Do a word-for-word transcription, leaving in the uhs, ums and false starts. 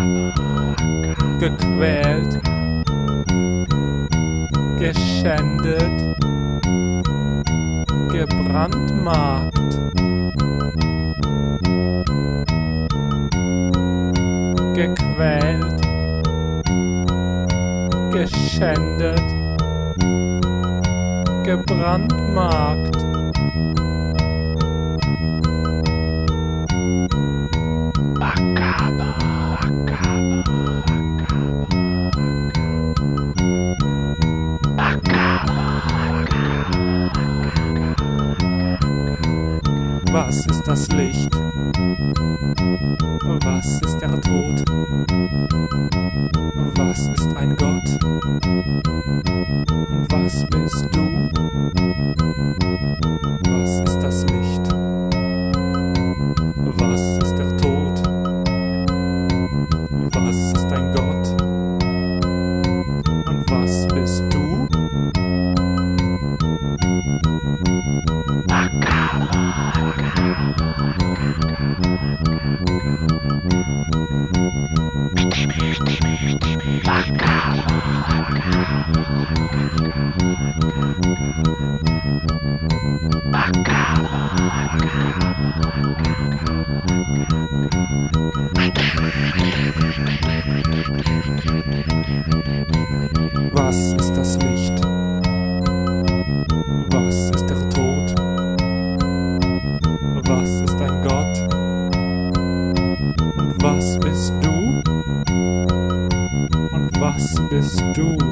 gequält, geschändet, gebrandmarkt, gequält, geschändet, gebrandmarkt. Makaber, Was ist das Licht? Was ist der Tod? Was ist ein Gott? Was bist du? Was ist das Licht? Was ist der Tod? Was ist ein Gott? Und was bist du? Was ist das Licht? Was ist der Tod? Was ist ein Gott? Und was bist du? Und was bist du?